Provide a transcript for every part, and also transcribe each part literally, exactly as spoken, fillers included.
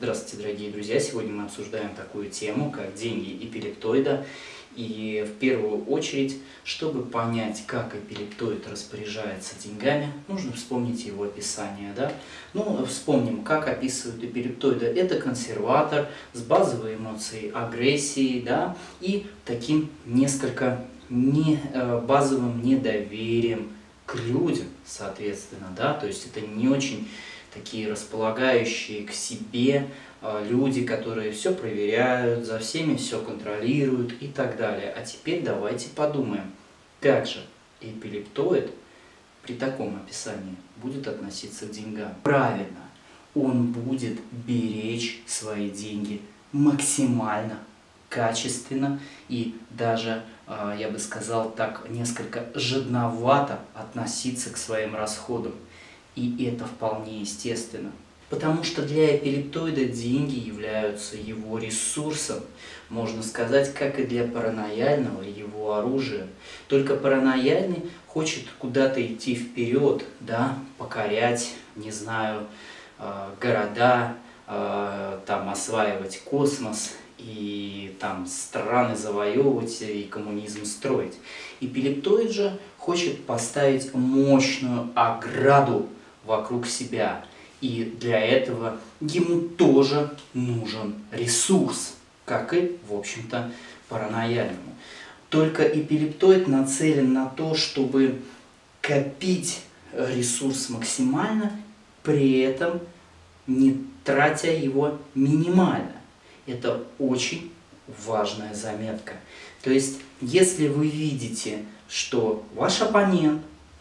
Здравствуйте, дорогие друзья! Сегодня мы обсуждаем такую тему, как деньги эпилептоида. И в первую очередь, чтобы понять, как эпилептоид распоряжается деньгами, нужно вспомнить его описание. Да? Ну, вспомним, как описывают эпилептоида. Это консерватор с базовой эмоцией агрессии, да, и таким несколько не, базовым недоверием к людям, соответственно. Да? То есть это не очень такие располагающие к себе люди, которые все проверяют, за всеми все контролируют и так далее. А теперь давайте подумаем, как же эпилептоид при таком описании будет относиться к деньгам. Правильно, он будет беречь свои деньги максимально качественно и даже, я бы сказал так, несколько жадновато относиться к своим расходам. И это вполне естественно. Потому что для эпилептоида деньги являются его ресурсом, можно сказать, как и для паранояльного его оружием. Только паранояльный хочет куда-то идти вперед, да, покорять, не знаю, города, там, осваивать космос и там страны завоевывать и коммунизм строить. Эпилептоид же хочет поставить мощную ограду вокруг себя. И для этого ему тоже нужен ресурс, как и, в общем-то, паранояльному. Только эпилептоид нацелен на то, чтобы копить ресурс максимально, при этом не тратя его минимально. Это очень важная заметка. То есть, если вы видите, что ваш оппонент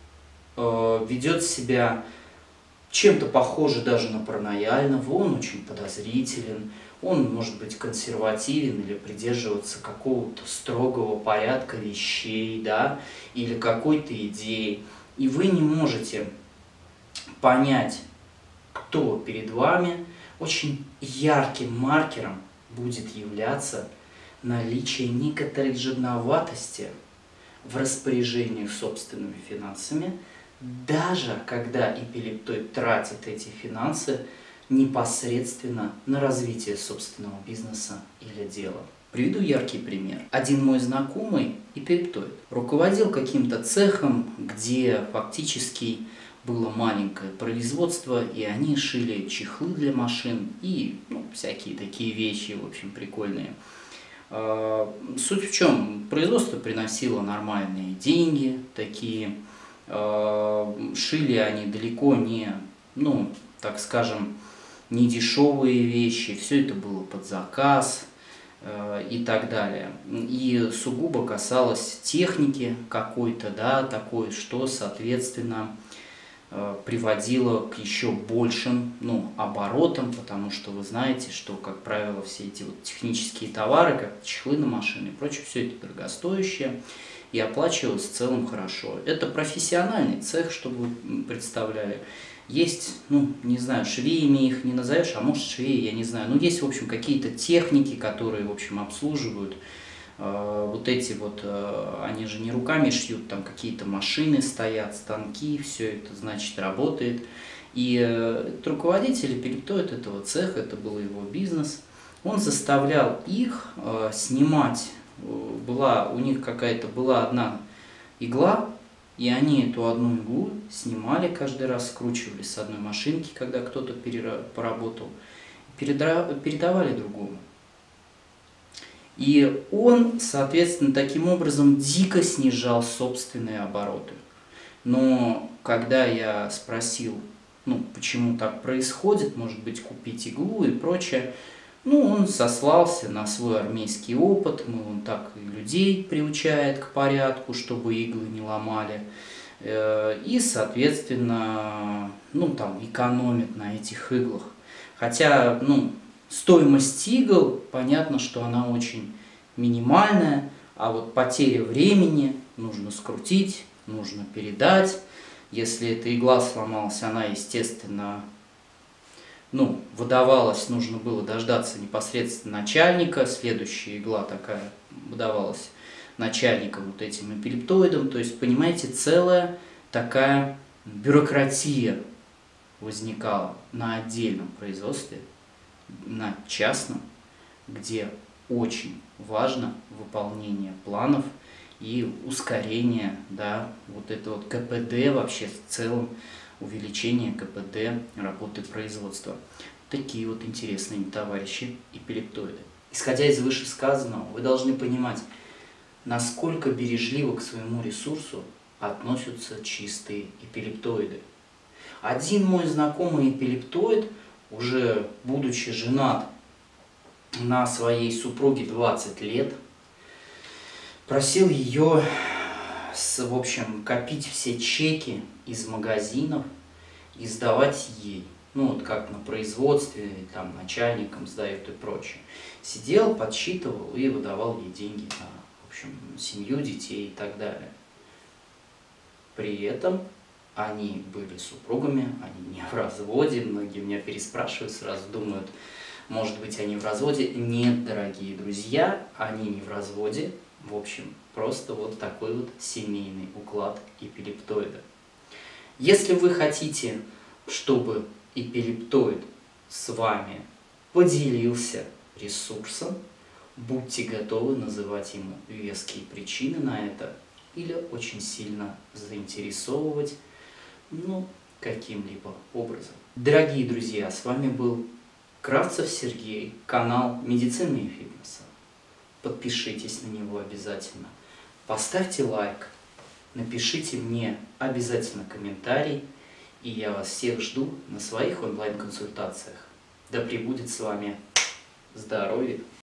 э, ведет себя чем-то похоже даже на паранояльного, он очень подозрителен, он может быть консервативен или придерживаться какого-то строгого порядка вещей, да, или какой-то идеи, и вы не можете понять, кто перед вами, очень ярким маркером будет являться наличие некоторой жадноватости в распоряжении собственными финансами, даже когда эпилептоид тратит эти финансы непосредственно на развитие собственного бизнеса или дела. Приведу яркий пример. Один мой знакомый, эпилептоид, руководил каким-то цехом, где фактически было маленькое производство, и они шили чехлы для машин и ну, всякие такие вещи, в общем, прикольные. Суть в чем? Производство приносило нормальные деньги, такие. Шили они далеко не, ну, так скажем, не дешевые вещи, все это было под заказ э, и так далее. И сугубо касалось техники какой-то, да, такой, что, соответственно, э, приводило к еще большим, ну, оборотам, потому что вы знаете, что, как правило, все эти вот технические товары, как чехлы на машины и прочее, все это дорогостоящее. И оплачивалось в целом хорошо. Это профессиональный цех, чтобы вы представляли. Есть, ну, не знаю, швеями их не назовешь, а может швеи, я не знаю. Ну, есть, в общем, какие-то техники, которые, в общем, обслуживают. Э, вот эти вот, э, они же не руками шьют, там какие-то машины стоят, станки, все это, значит, работает. И э, руководитель эпилептоид этого цеха, это был его бизнес, он заставлял их э, снимать. Была у них какая-то была одна игла, и они эту одну иглу снимали каждый раз, скручивали с одной машинки, когда кто-то поработал, передавали другому. И он, соответственно, таким образом дико снижал собственные обороты. Но когда я спросил, ну, почему так происходит, может быть, купить иглу и прочее, ну, он сослался на свой армейский опыт, ну, он так и людей приучает к порядку, чтобы иглы не ломали. И, соответственно, ну, там, экономит на этих иглах. Хотя, ну, стоимость игл, понятно, что она очень минимальная, а вот потеря времени, нужно скрутить, нужно передать. Если эта игла сломалась, она, естественно, ну, выдавалось, нужно было дождаться непосредственно начальника, следующая игла такая выдавалась начальником вот этим эпилептоидом. То есть, понимаете, целая такая бюрократия возникала на отдельном производстве на частном, где очень важно выполнение планов и ускорение, да, вот это вот ка пэ дэ вообще в целом, увеличение ка пэ дэ работы производства. Такие вот интересные товарищи эпилептоиды. Исходя из вышесказанного, вы должны понимать, насколько бережливо к своему ресурсу относятся чистые эпилептоиды. Один мой знакомый эпилептоид, уже будучи женат на своей супруге двадцать лет, просил ее, в общем, копить все чеки из магазинов и сдавать ей. Ну вот как на производстве, там начальникам сдают и прочее. Сидел, подсчитывал и выдавал ей деньги на, в общем, семью, детей и так далее. При этом они были супругами, они не в разводе. Многие меня переспрашивают, сразу думают, может быть, они в разводе. Нет, дорогие друзья, они не в разводе. В общем, просто вот такой вот семейный уклад эпилептоида. Если вы хотите, чтобы эпилептоид с вами поделился ресурсом, будьте готовы называть ему веские причины на это или очень сильно заинтересовывать, ну, каким-либо образом. Дорогие друзья, с вами был Кравцев Сергей, канал Медицины и фитнеса. Подпишитесь на него обязательно, поставьте лайк, напишите мне обязательно комментарий, и я вас всех жду на своих онлайн-консультациях. Да пребудет с вами здоровье